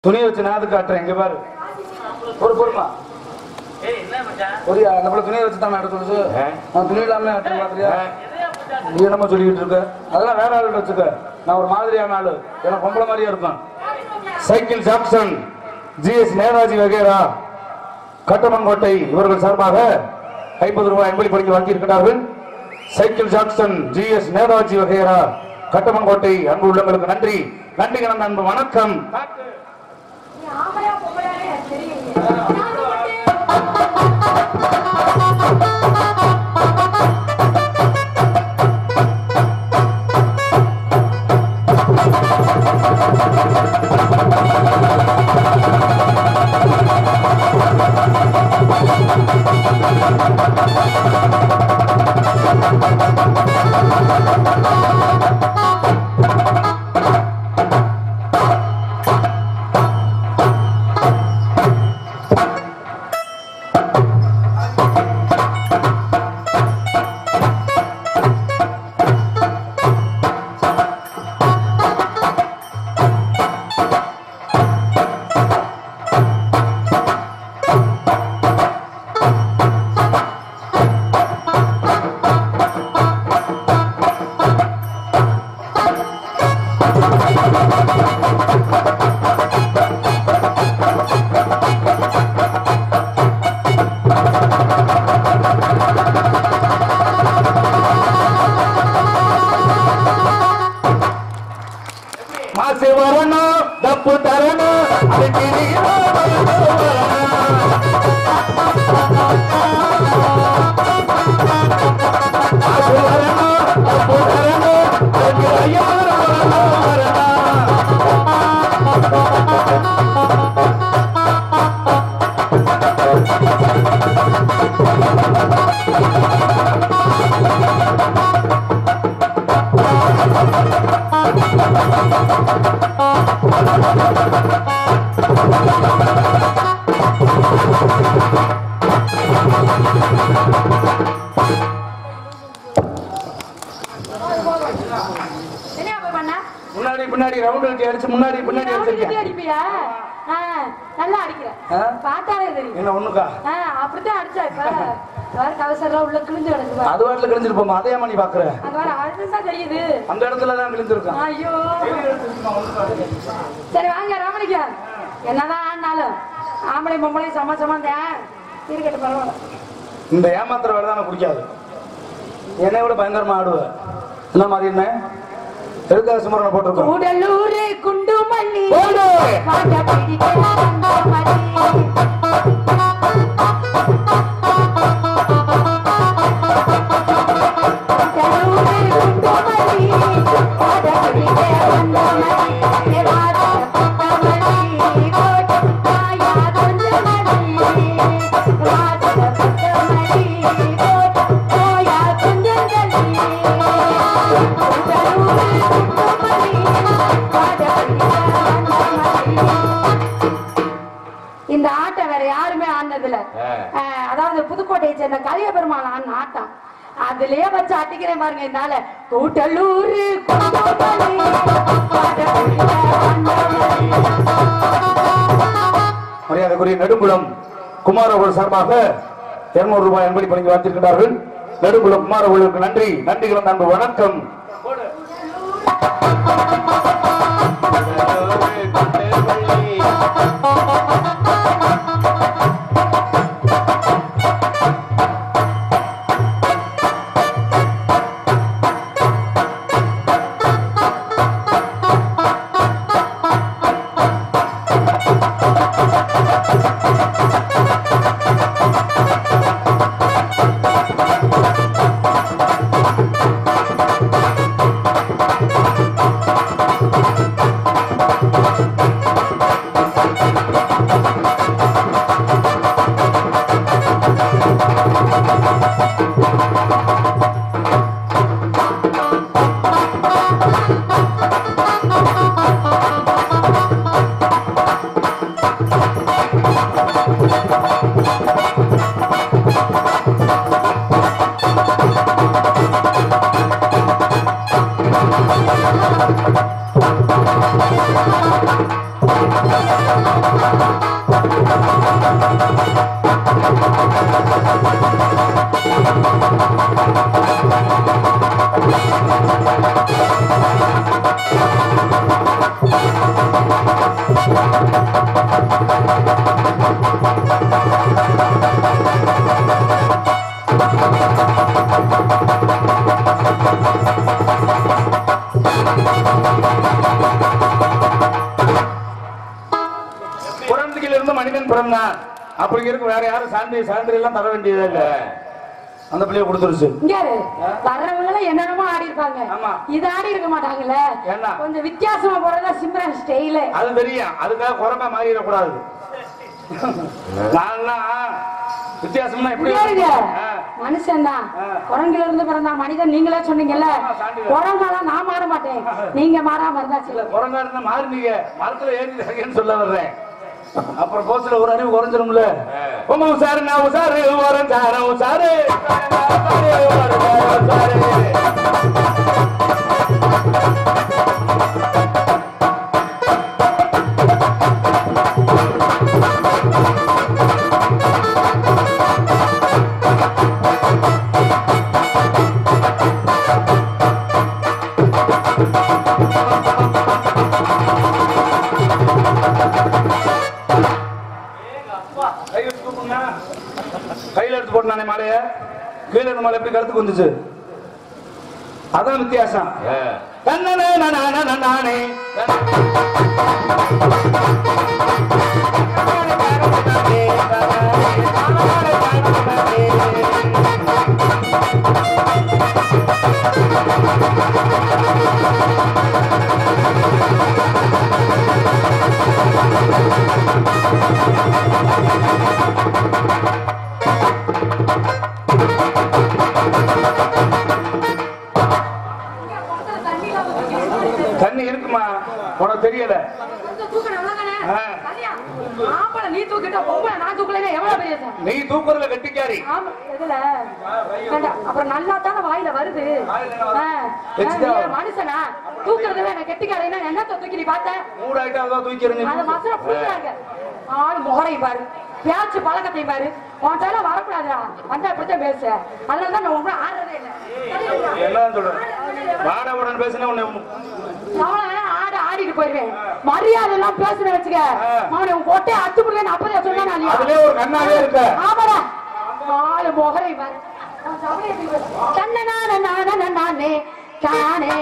துணியை வச்சு நாது காட்டுறேன். இங்க பாரு பொறுமா ஒரு நம்மள துணியை வச்சு தான் நடக்க சொல்லுச்சு. நான் துணி இல்லாம பாக்குறியா? நீ என்னமா சொல்லிக்கிட்டு இருக்க? அதெல்லாம் வேற ஆள் வச்சுக்க. நான் ஒரு மாதிரியான ஆளு, எனக்கு பொம்பளை மாதிரியா இருக்கும். சைக்கிள் ஜாக்சன் GS நேதாஜி வகைரா கட்டமங்கோட்டை இவர்கள் சார்பாக 50 ரூபாய் அன்பளி படிக்க வாங்கியிருக்கிறார்கள். சைக்கிள் ஜாக்சன் GS நேதாஜி வகைரா கட்டமங்கோட்டை அன்பு உள்ளங்களுக்கு நன்றி. நன்றி கலந்த அன்பு வணக்கம். முன்னாடி ரவுண்ட் அடிச்சு முன்னாடி பின்னாடி அடிப்பியா? நல்லா அடிக்கிறேன். பார்த்தாலே தெரியும். என்ன ஒண்ணுக்கா? அப்படித்தான் அடிச்சா. இப்ப கவசரம் உள்ள கிழிஞ்சு கிடக்கு. அது வாட்டில கிழிஞ்சிருப்போம். அதே மாதிரி பாக்குற அது வர அழுதுதான் தெரியுது. அந்த இடத்துல தான் கிழிஞ்சிருக்கான். ஐயோ சரி வாங்க ராமலிங்க. என்னதான் ஆனாலும் ஆம்பளை பொம்பளை சமசமா இருக்கட்டு பரவாயில்ல. இந்த ஏமாத்திர வேலை தான் பிடிக்காது. என்னை விட பயங்கரமா ஆடுவேன். என்ன மாதிரி என்ன எதுக்காக சுமரனை போட்டிருக்கோம்? உடலூர் குண்டுமல்லி இந்த ஆட்டம் வேற யாருமே ஆனதில்ல. அதாவது புதுக்கோட்டையை சேர்ந்த கலிய பெருமாள் ஆன ஆட்டம். அதுலயே வச்சு அடிக்கிறேன் பாருங்க. என்னால கூட்டலூர் மரியாதைக்குரிய நெடுங்குளம் குமார் அவர்கள் சார்பாக 200 ரூபாய் அன்பளி பணிக்கு வாங்கியிருக்கிறார்கள். நெடுங்குளம் குமார் அவர்களுக்கு நன்றி. நன்றிகள் நண்பு வணக்கம். மனிதன் பிறந்தான் அப்படி இருக்கு. வேற யாரும் சான்று எல்லாம் தர வேண்டியதே இல்ல. அந்த பிள்ளைய கொடுத்துருச்சு. வர்றவங்க என்னென்னமோ ஆடி இருப்பாங்க, இது ஆடி இருக்க மாட்டாங்கல்ல. கொஞ்சம் வித்தியாசமா போறதா சிம்ரன் ஸ்டைல். அது தெரியும். அதுக்காக குரங்கா மாறிடக்கூடாது. வித்தியாசமா எப்படி மனுஷன் தான். குரங்குல இருந்து பிறந்தா மனிதன். நீங்களே சொன்னீங்கல்ல, குரங்காலாம் நான் மாற மாட்டேன், நீங்க மாறாம இருந்தாச்சு. குரங்கா இருந்தா மாறினீங்க, மரத்துல ஏறின்னு சொல்ல வர்றேன். அப்புறம் போஸ்ட்ல ஒரு அறிவு குறைஞ்சிரும்ல. உங்க உசாரு நான் உசாரு உசாரு உசாரு கையில எடுத்து போட்டானே மாலைய, கீழே இருந்த மாலை எப்படி கருத்துக்கு வந்துச்சு? அதான் வித்தியாசம். நானே தண்ணி இருக்குமா உனக்கு தெரியல? நீ தூக்குறதுல கெட்டிக்காரி. அப்புறம் நல்லா தானே வாயில வருது. மனுஷனா தூக்குறதுல கெட்டிக்காரின்னா என்னத்த தூக்கி நீ பார்த்த? மூடாயிட்டா தூக்கிறேன். ஆளு முகரை பாரு, பேச்சு பழக்கத்தை பாரு. உன்ட்டால வரக்கூடாதுடா, வந்தா இப்படித்தான் பேச. அதனாலதான் நான் உங்களை ஆடுறதே இல்லை. எல்லாம் சொல்றேன். வாடவுடன் பேசுன உன்னை ஆட ஆடிட்டு போயிருவேன். மரியாதை எல்லாம் பேசுன வச்சுக்க, அவனை கொட்டையை அத்து புடுவேன். அப்பதே சொன்னா ஒரு கண்ணாவே இருக்க. ஆமாடா, ஆளு முகரை பாரு. தன்னே தானே தானே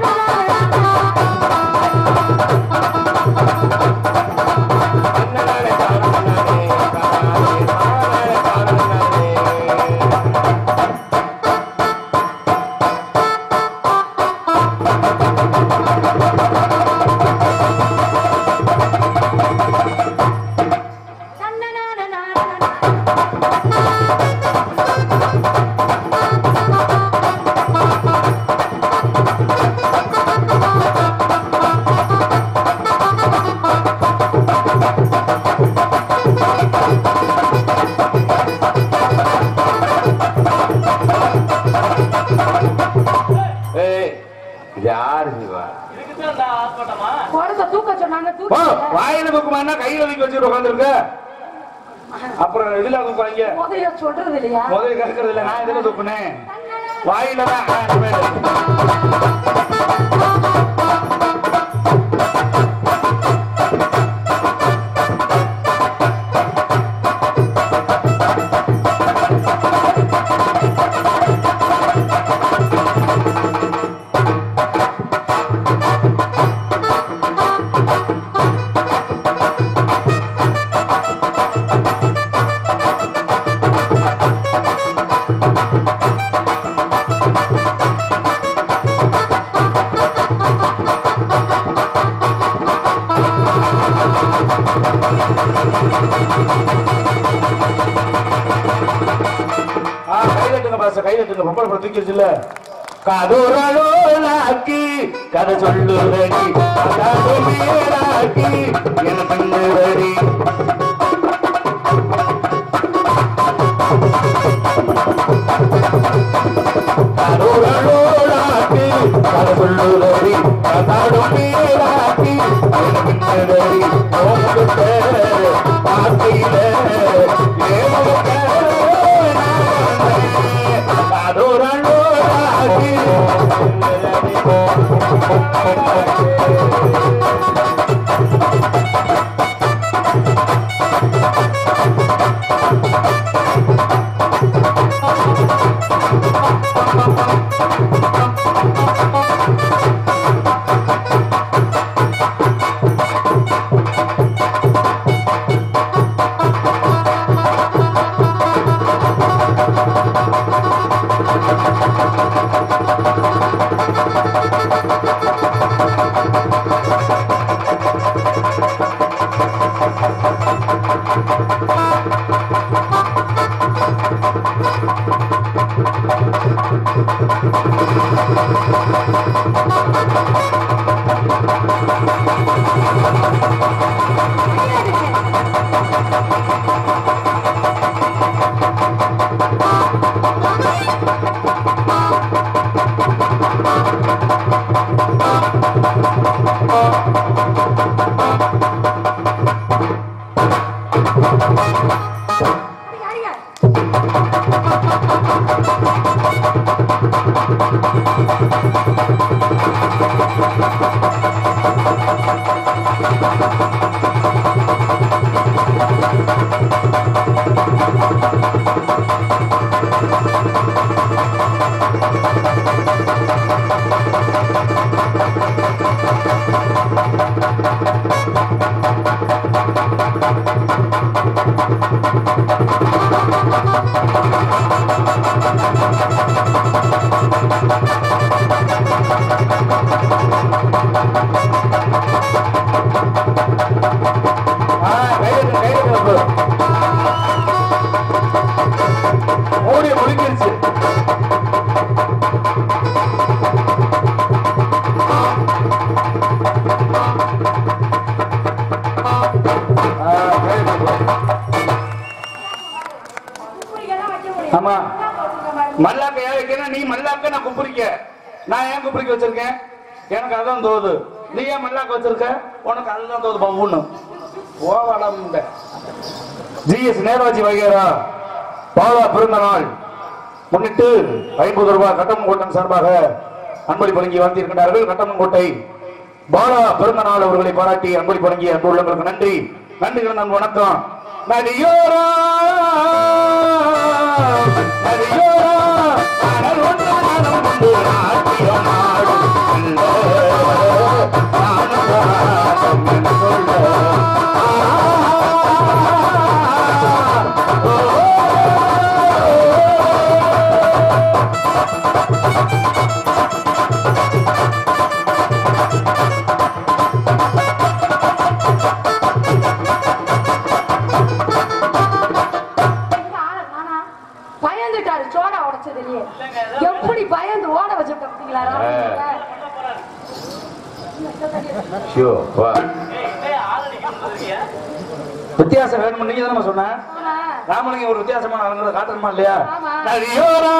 வாயில தூக்குமா கையில தூக்கி வச்சுட்டு உட்காந்துருக்க. அப்புறம் இதுல தூக்குவாங்க. சொல்றது இல்லையா? முதல்ல கறக்கிறது இல்ல. நான் எதுல தூக்குனேன்? வாயில தான். கையில பொம்பளை தூக்கிடுச்சு இல்ல. கதோராக்கி கதை சொல்லுறடி என பண்ணுறடி கதோராக்கி கதை சொல்லுறடி கதாடும் மீராக்கி என பண்ணுறடி ஆமா மல்லாக்க ஏன் வைக்கிறேன்? நீ மல்லாக்க நான் குப்புரிக்க. நான் ஏன் குப்புரிக்க வச்சிருக்கேன்? எனக்கு அதான் தோது. நீ ஏன் மல்லாக்க வச்சிருக்க? உனக்கு அதுதான் தோது. பவுன்னு ஓவடம் ஜிஎஸ் நேராஜி வகைரா பாலா பிறந்த நாள் முன்னிட்டு 50 ரூபாய் கட்டமங்கோட்டம் சார்பாக அன்பளி வழங்கி வாழ்த்தியிருக்கிறார்கள். கட்டமங்கோட்டை பாலா பிறந்த நாள் அவர்களை பாராட்டி அன்பளி வழங்கிய அன்பு உள்ளவர்களுக்கு நன்றி. நன்றிகள் நன் வணக்கம். நதியோரா நதியோரா கடல் ஒன்று நானும் கொண்டு நாட்டியம் ஆடும் எப்படி பயந்து ஓட வச்சுட்டோம். வித்தியாசம் வேணும். நீங்க தானே சொன்ன ராமலிங்க ஒரு வித்தியாசமான ஆளுங்களை காட்டணுமா இல்லையா? நதியோரா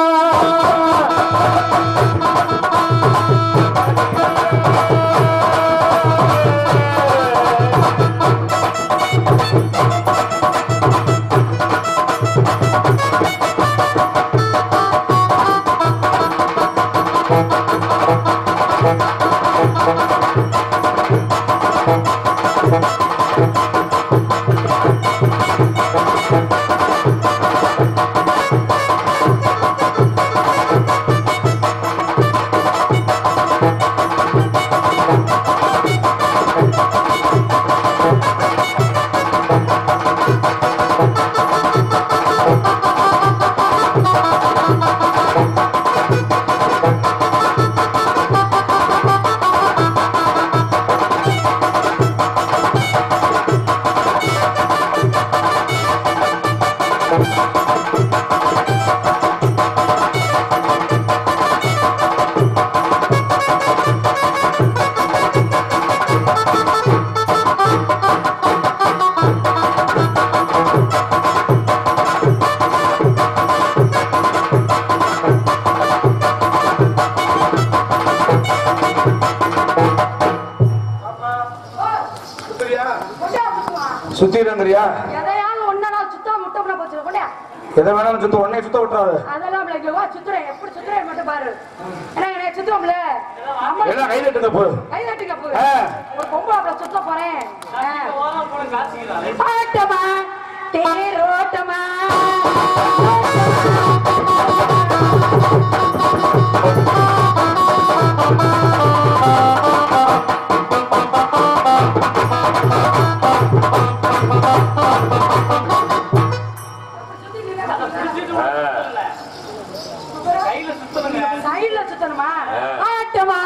சுத்திரங்கறியா? எதையாவது ஒண்ணா சுத்தா முட்டை போச்சு. கொண்டா எதை வேணாலும் சுத்த உடனே சுத்த விட்டுறாரு. அதெல்லாம் சுத்துறேன். எப்படி சுத்துறேன் மட்டும் பாரு. என்ன சுத்துறோம்ல எல்லாம் கை தட்டுங்க போ. கை தட்டுங்க போ. ஒரு பொம்பளை சுத்த போறேன். ஆட்டமா தேரோட்டமா சைடுல சுத்தணுமா? ஆட்டமா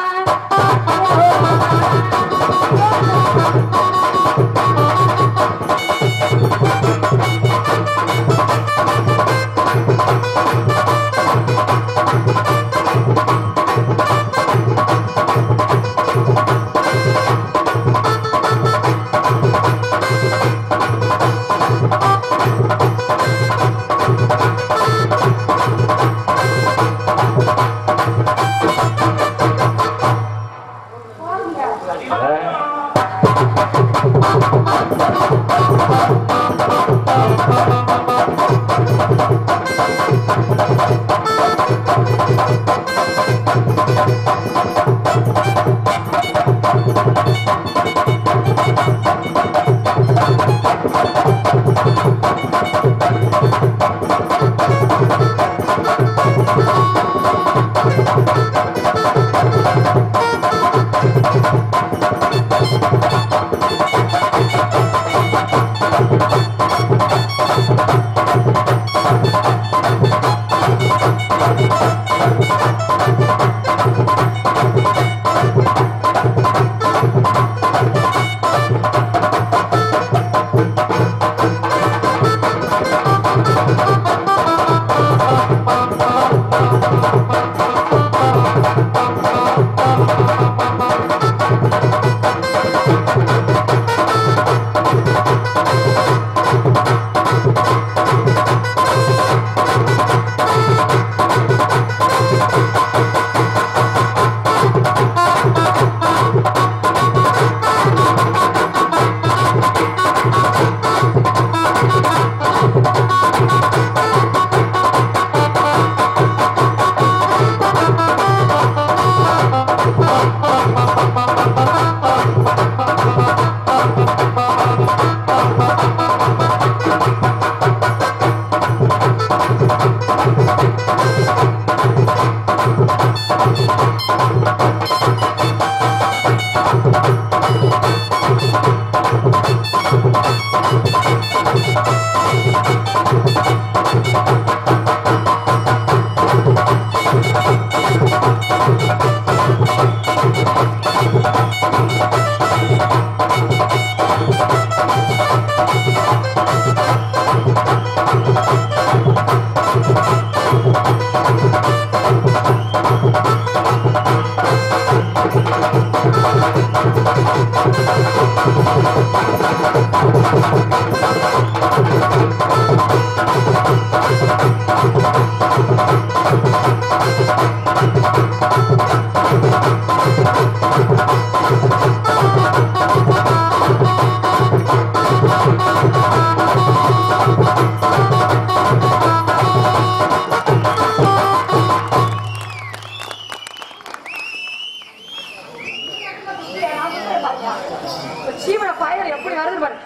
சீமனை பயர் எப்படி வருது பாரு.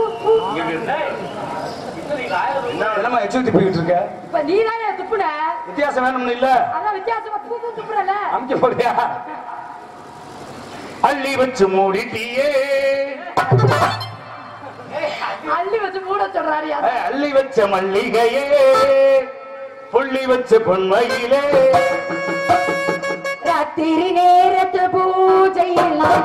என்னமா எச்சு திப்பிக்கிட்டு இருக்க? இப்ப நீ தானே துப்புன. வித்தியாசம் வேணும்னு இல்ல? அதான் வித்தியாசமா தூக்கு துப்புறல. அமுக்கி போறியா? அள்ளி வச்சு மூடிட்டியே. அள்ளி வச்சு மூட சொல்றாரு. அள்ளி வச்ச மல்லிகையே, புள்ளி வச்ச பொன்மையிலே, ராத்திரி நேரத்து பூஜையெல்லாம்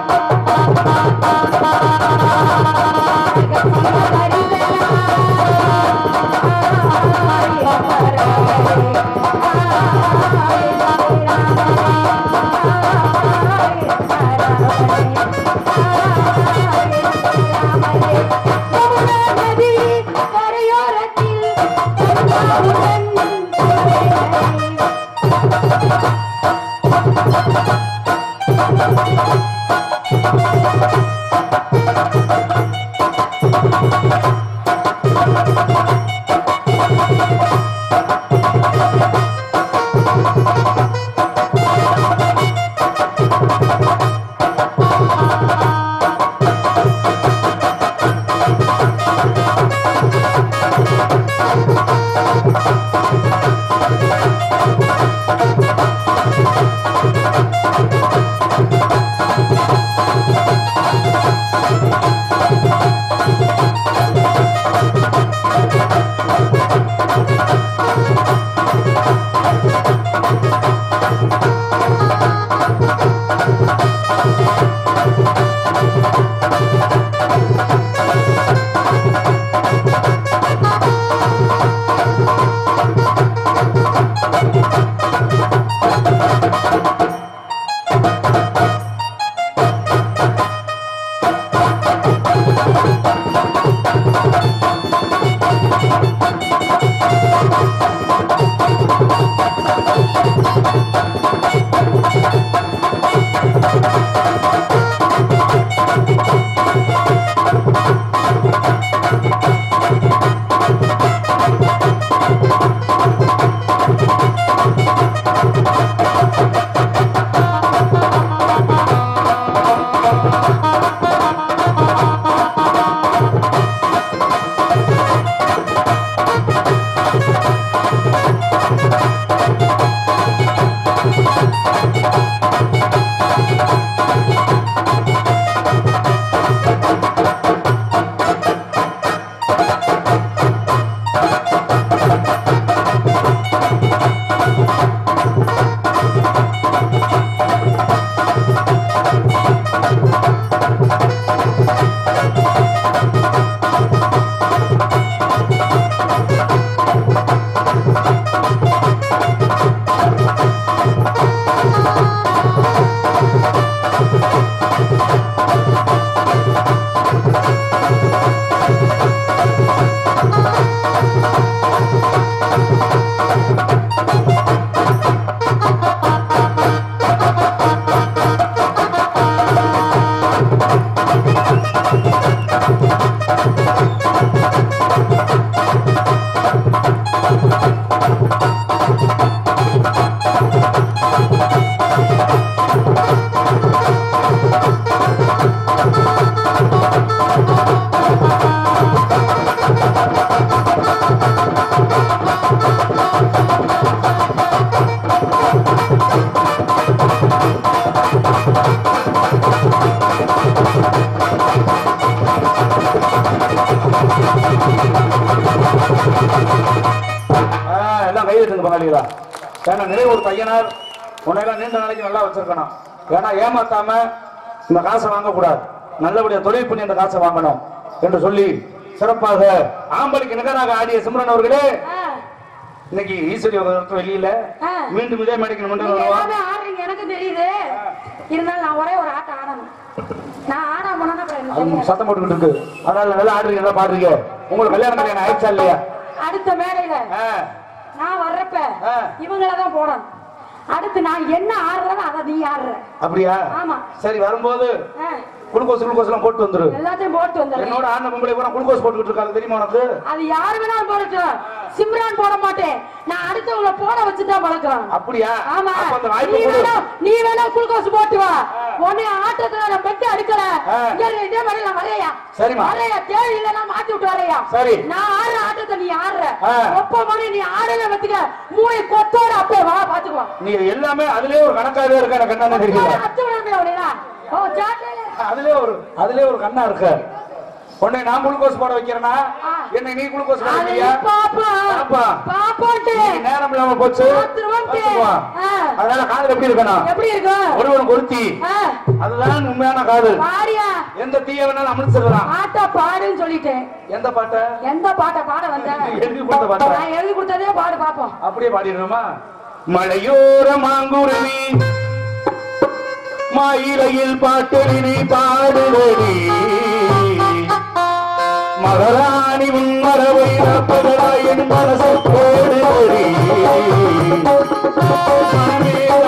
எல்லாம் கை வச்சுங்க பங்காளிகளா. ஏன்னா நிறைய ஒரு பையனார் உன்னையெல்லாம் நீண்ட நாளைக்கு நல்லா வச்சிருக்கணும். ஏன்னா ஏமாத்தாம இந்த காசை வாங்கக்கூடாது, நல்லபடியா தொழில் பண்ணி அந்த காசை வாங்கணும் என்று சொல்லி சிறப்பாக ஆம்பளுக்கு நிகராக ஆடிய சிம்ரன் அவர்களே இன்னைக்கு ஈஸ்வரி வெளியில மீண்டும் இதே மேடைக்கு எனக்கு தெரியுது. இருந்தாலும் நான் ஒரே ஒரு ஆட்டம் ஆடணும். நான் ஆடாம சத்தம் போட்டுக்கிட்டு இருக்கு. அதனால நல்லா ஆடுறீங்க, நல்லா பாடுறீங்க. உங்களுக்கு கல்யாணம் கல்யாணம் ஆயிடுச்சா இல்லையா? அடுத்த மேடையில நான் வர்றப்ப இவங்களதான் போடணும். அடுத்து நான் என்ன ஆடுறேன்னு அதை நீ ஆடுற. அப்படியா? ஆமா. சரி, வரும்போது குளுக்கோஸ் எல்லாம் போட்டு வந்துரு. எல்லாத்தையும் போட்டு வந்துரு. என்னோட ஆண்ட பொம்பளை பூரா குளுக்கோஸ் போட்டுக்கிட்டு இருக்காங்க தெரியுமா உனக்கு? அது யாரு வேணாலும் போடட்டும். சிம்ரான் போட மாட்டேன். நான் அடுத்தவங்கள போட வச்சுதான் பழக்கம். அப்படியா? ஆமா. நீ வேணா குளுக்கோஸ் போட்டு வா. உன்னை ஆட்டத்துல நான் பெட்டு அடுக்கல. இதே மாதிரி நான் வரையா. சரிமா. வரையா, தேவை இல்லைன்னா மாத்தி விட்டு வரையா. சரி. நான் ஆடுற ஆட்டத்தை நீ ஆடுற. ஒப்ப மணி நீ ஆடல வச்சுக்க. மூளை கொத்தோட அப்பே வா பாத்துக்குவா. நீ எல்லாமே அதுலயே ஒரு கணக்காவே இருக்க. எனக்கு கண்ணா தெரியல. அதுலயே ஒரு கண்ணா இருக்க. உன்னை நான் குளுக்கோஸ் போட வைக்கிறேன்னா என்ன நீ குளுக்கோஸ் போட வைக்கிறியா? நேரம் இல்லாம போச்சு. அதனால காதல் எப்படி இருக்கணும்? எப்படி இருக்கு? ஒருவனுக்கு ஒருத்தி, அதுதான் உண்மையான காதல். எந்த தீய வேணாலும் அமிழ்ச்சிடலாம். பாட்டா பாடுன்னு சொல்லிட்டேன். எந்த பாட்ட? எந்த பாட்டை பாட வந்த? எழுதி கொடுத்த பாட்டா? நான் எழுதி கொடுத்ததே பாடு பாப்போம். அப்படியே பாடிடுறோமா? மலையோர மாங்குருவி மயிலையில் பாட்டெழுதி பாடுவடி மகராணி உன் மரபை நற்பதா என் மனசு போடுவடி